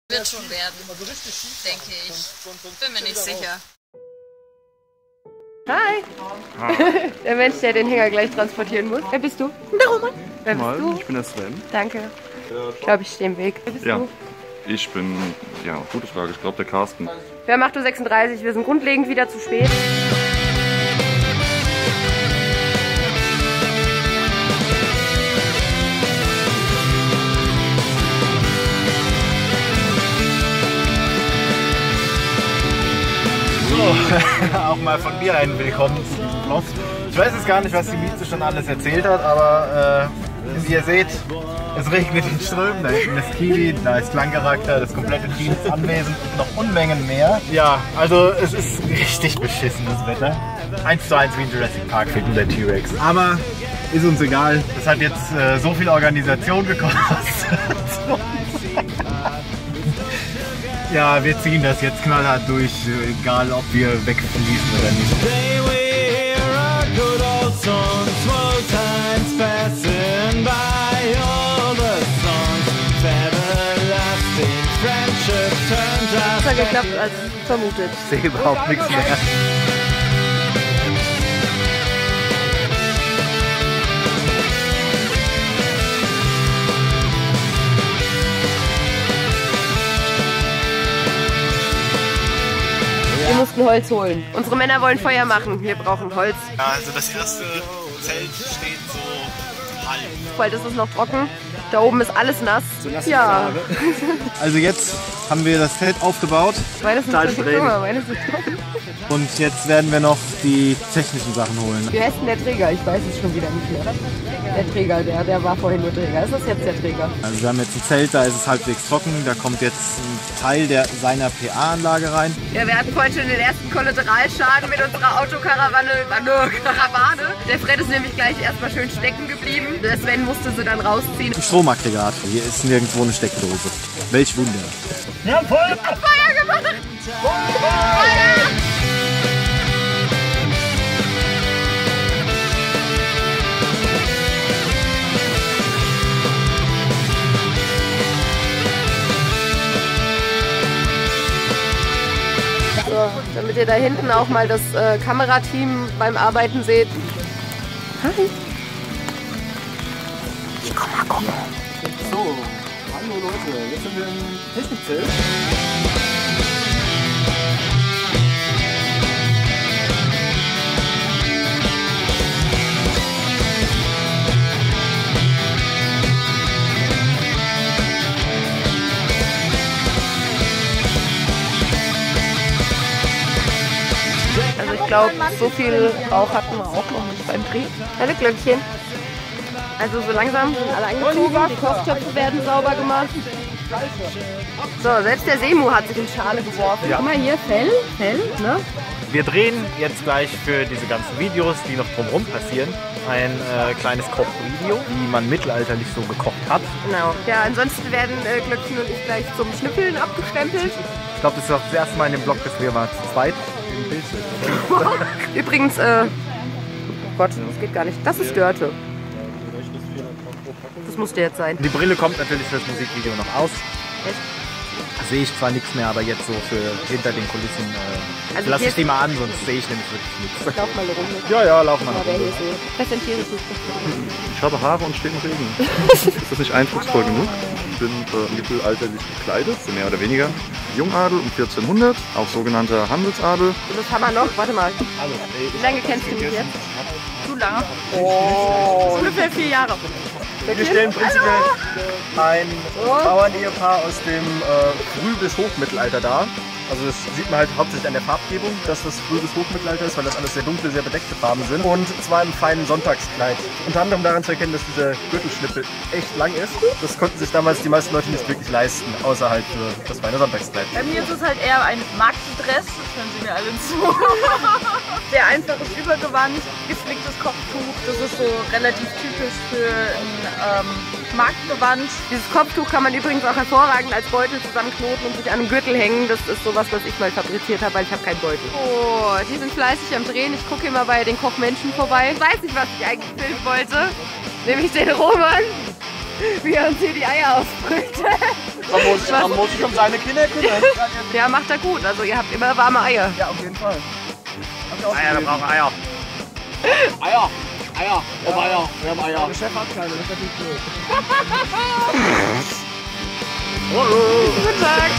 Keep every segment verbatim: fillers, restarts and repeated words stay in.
Wird schon werden, denke ich. Bin mir nicht sicher. Hi! Hi. Der Mensch, der den Hänger gleich transportieren muss. Wer bist du? Der Roman. Wer bist Mal, du? Ich bin der Sven. Danke. Ich glaube, ich stehe im Weg. Wer bist ja. du? Ich bin, ja, gute Frage. Ich glaube, der Carsten. Wir haben acht Uhr sechsunddreißig. Wir sind grundlegend wieder zu spät. Auch mal von mir einen Willkommen. Ich weiß jetzt gar nicht, was die Mieze schon alles erzählt hat, aber äh, wie ihr seht, es regnet in Strömen. Da hinten ist Kiwi, da ist Klangcharakter, das komplette Team ist anwesend und noch Unmengen mehr. Ja, also es ist richtig beschissen, das Wetter. eins zu eins wie in Jurassic Park fehlt nur der T-Rex. Aber ist uns egal, das hat jetzt äh, so viel Organisation gekostet. Ja, wir ziehen das jetzt knallhart durch, egal ob wir wegfließen oder nicht. Das hat geklappt als vermutet. Ich sehe überhaupt nichts mehr. Wir mussten Holz holen. Unsere Männer wollen Feuer machen. Wir brauchen Holz. Ja, also das erste Zelt steht so halb. Bald ist es noch trocken. Da oben ist alles nass. So nass ja. Also jetzt haben wir das Zelt aufgebaut. Meine sind meine sind Und jetzt werden wir noch die technischen Sachen holen. Wie heißt denn der Träger? Ich weiß es schon wieder nicht mehr. Der Träger, der, der war vorhin nur Träger. Ist das jetzt der Träger? Also wir haben jetzt ein Zelt, da ist es halbwegs trocken. Da kommt jetzt ein Teil der, seiner P A-Anlage rein. Ja, wir hatten vorhin schon den ersten Kollateralschaden mit unserer Autokarawane. Karawane. Der Fred ist nämlich gleich erstmal schön stecken geblieben. Der Sven musste sie dann rausziehen. Ein Stromaggregat. Hier ist nirgendwo eine Steckdose. Welch Wunder. Wir haben Feuer! Feuer gemacht! Feuer! So, damit ihr da hinten auch mal das äh, Kamerateam beim Arbeiten seht. Hi! Ich komm mal gucken. So, hallo Leute, jetzt sind wir im Technikzelt. Also ich glaube, so viel Rauch hatten wir auch noch nicht beim Dreh. Hallo Glöckchen. Also so langsam sind alle angezogen, die Kochtöpfe werden sauber gemacht. So, selbst der Semu hat sich in Schale geworfen. Ja. Guck mal hier, Fell, Fell, ne? Wir drehen jetzt gleich für diese ganzen Videos, die noch drumherum passieren, ein äh, kleines Kochvideo, wie man mittelalterlich so gekocht hat. Genau. Ja, ansonsten werden äh, Glöckchen und ich gleich zum Schnüffeln abgestempelt. Ich glaube, das ist auch das erste Mal in dem Blog, dass wir mal zu zweit im Bild sind. Übrigens, äh, oh Gott, das geht gar nicht. Das ist Dörte. Das musste jetzt sein. Die Brille kommt natürlich für das Musikvideo noch aus. Echt? Sehe ich zwar nichts mehr, aber jetzt so für hinter den Kulissen äh, Also lasse hier ich die mal an, sonst sehe ich nämlich wirklich nichts. Lauf mal eine Runde. Ja, ja, lauf mal Mal eine wer Runde. hier so. Präsentiere dich. Ich habe Haare und stehe im Regen. Ist das nicht eindrucksvoll genug? Ich bin äh, mittelalterlich gekleidet, so mehr oder weniger. Jungadel um vierzehnhundert, auch sogenannter Handelsadel. Und das haben wir noch. Warte mal. Wie lange kennst du mich jetzt? Zu lange. Oh. Ungefähr vier Jahre. Wir stellen prinzipiell ein Bauernehepaar aus dem äh, Früh- bis Hochmittelalter dar. Also das sieht man halt hauptsächlich an der Farbgebung, dass das Früh- bis Hochmittelalter ist, weil das alles sehr dunkle, sehr bedeckte Farben sind. Und zwar im feinen Sonntagskleid. Unter anderem daran zu erkennen, dass dieser Gürtelschnippel echt lang ist. Das konnten sich damals die meisten Leute nicht wirklich leisten, außer halt für das feine Sonntagskleid. Bei mir ist es halt eher ein Marktdress, das hören Sie mir alle zu. Sehr einfaches Übergewand, geflicktes Kopftuch, das ist so relativ typisch für ein ähm, Marktgewand. Dieses Kopftuch kann man übrigens auch hervorragend als Beutel zusammenknoten und sich an einem Gürtel hängen. Das ist sowas, was ich mal fabriziert habe, weil ich habe keinen Beutel. Oh, die sind fleißig am Drehen. Ich gucke immer bei den Kochmenschen vorbei. Ich weiß nicht, was ich eigentlich filmen wollte. Nämlich den Roman, wie er uns hier die Eier ausbrüht. Man muss, man muss sich um seine Kinder kümmern. Ja, macht er gut. Also ihr habt immer warme Eier. Ja, auf jeden Fall. Eier, wir brauchen Eier. Eier. Eier. Wir haben Eier. Wir haben Eier. Der Chef hat keine, das ist natürlich blöd. Guten Tag.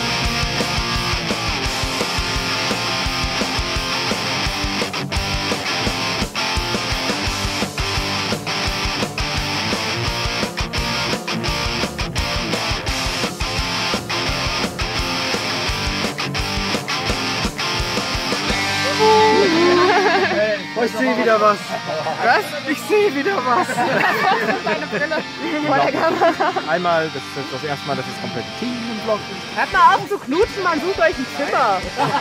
Ich sehe wieder was. Was? Ich sehe wieder was. Meine Brille vor der Kamera. Einmal, das ist das erste Mal, dass das komplette Team im Vlog ist. Hört mal auf zu knutschen, man sucht euch ein Zimmer.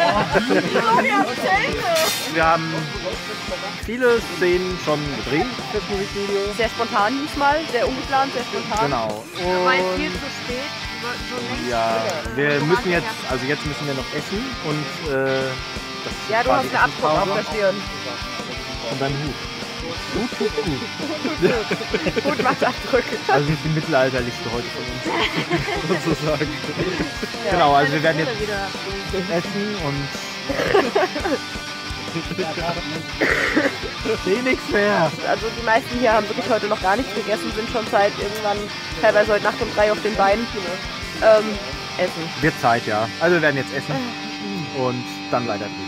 Wir haben viele Szenen schon gedreht für das Musikvideo. Sehr spontan diesmal, sehr ungeplant, sehr spontan. Genau. Weil Und viel zu spät. So längst ja, wir müssen jetzt, also jetzt müssen wir noch essen und äh, das ist Ja, du quasi hast einen Abdruck auf Essenspause. der Stirn. Und dann Hut. Hut, Hut, Hut. Gut macht Abdrücke. Also nicht die mittelalterlichste heute von uns, sozusagen. Genau, also wir werden jetzt essen und ich sehe nichts mehr. Also die meisten hier haben wirklich heute noch gar nichts gegessen, sind schon seit irgendwann, teilweise heute Nacht um drei auf den Beinen. Ähm, essen. Wird Zeit, ja. Also wir werden jetzt essen und dann weiter drehen.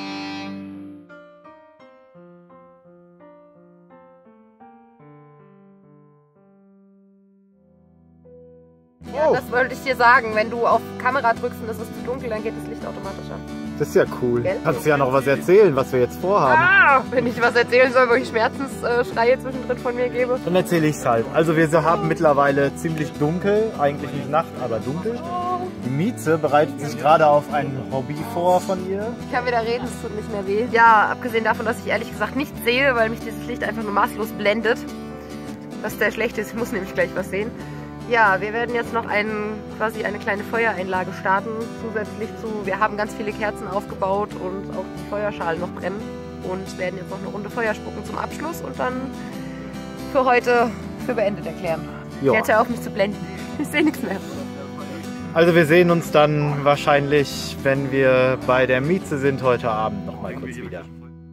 Ja, das wollte ich dir sagen. Wenn du auf Kamera drückst und es ist zu dunkel, dann geht das Licht automatisch an. Das ist ja cool. Gell? Kannst du ja noch was erzählen, was wir jetzt vorhaben. Ah, wenn ich was erzählen soll, wo ich Schmerzensschreie zwischendrin von mir gebe. Dann erzähle ich es halt. Also wir haben mittlerweile ziemlich dunkel, eigentlich nicht Nacht, aber dunkel. Die Mieze bereitet sich gerade auf ein Hobby vor von ihr. Ich kann wieder reden, es tut nicht mehr weh. Ja, abgesehen davon, dass ich ehrlich gesagt nichts sehe, weil mich dieses Licht einfach nur maßlos blendet. Was sehr schlecht ist, ich muss nämlich gleich was sehen. Ja, wir werden jetzt noch einen, quasi eine kleine Feuereinlage starten, zusätzlich zu, wir haben ganz viele Kerzen aufgebaut und auch die Feuerschalen noch brennen und werden jetzt noch eine Runde Feuer spucken zum Abschluss und dann für heute für beendet erklären. Ja. Jetzt hör auf mich zu blenden, ich sehe nichts mehr. Also wir sehen uns dann wahrscheinlich, wenn wir bei der Mieze sind, heute Abend noch mal kurz wieder.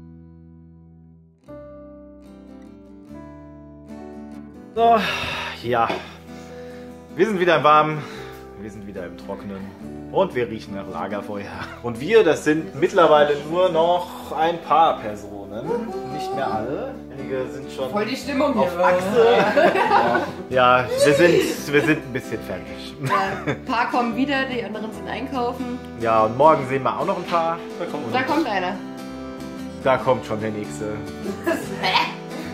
So, ja. Wir sind wieder im Warmen, wir sind wieder im Trockenen und wir riechen nach Lagerfeuer. Und wir, das sind mittlerweile nur noch ein paar Personen, nicht mehr alle. Einige sind schon Voll die Stimmung auf hier. Achse. Ja, wir sind, wir sind ein bisschen fertig. Ja, ein paar kommen wieder, die anderen sind einkaufen. Ja, und morgen sehen wir auch noch ein paar. Da kommt, Da kommt einer. da kommt schon der nächste. Hä?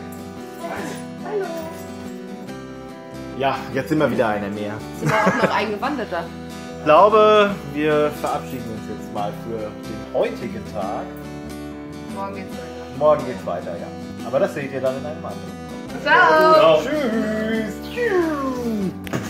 Ja, jetzt sind wir wieder einer mehr. Sind wir auch noch eingewanderter. Ich glaube, wir verabschieden uns jetzt mal für den heutigen Tag. Morgen geht's weiter. Morgen geht's weiter, ja. Aber das seht ihr dann in einem anderen. Ciao! Tschüss!